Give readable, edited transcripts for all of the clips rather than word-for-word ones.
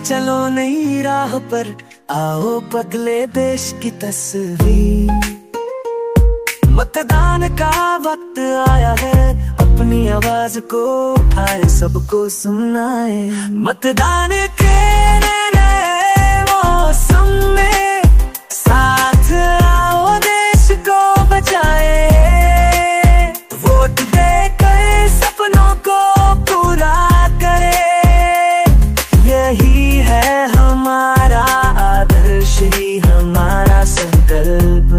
चलो नई राह पर, आओ बदले देश की तस्वीर। मतदान का वक्त आया है, अपनी आवाज को उठाए, सबको सुनाए। मतदान के नए मौसम में साथ आओ देश को बचाए। वोट देकर सपनों को पूरा करे, यही है हमारा आदर्श, ही हमारा संकल्प।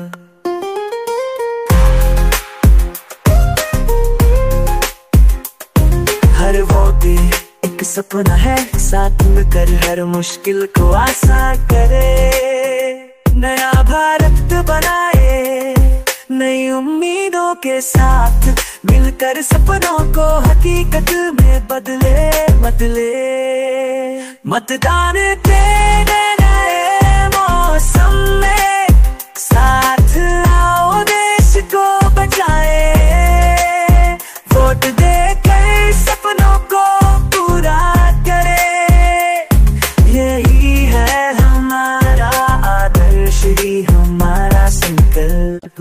हर वोट एक सपना है, साथ मिलकर हर मुश्किल को आसान करे। नया भारत बनाए, नई उम्मीदों के साथ, मिलकर सपनों को हकीकत में बदले। मतदान के नए मौसम में साथ आओ देश को बचाए। वोट देकर सपनों को पूरा करे, यही है हमारा आदर्श, ही हमारा संकल्प।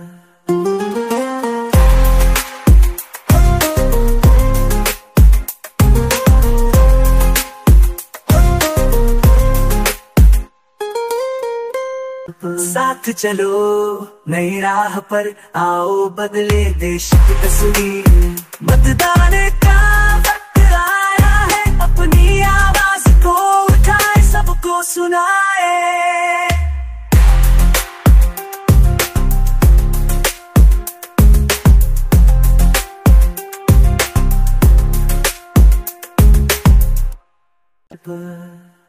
साथ चलो नई राह पर, आओ बदले देश की तस्वीर। मतदान का वक्त आया है, अपनी आवाज को उठाए, सबको सुनाए। But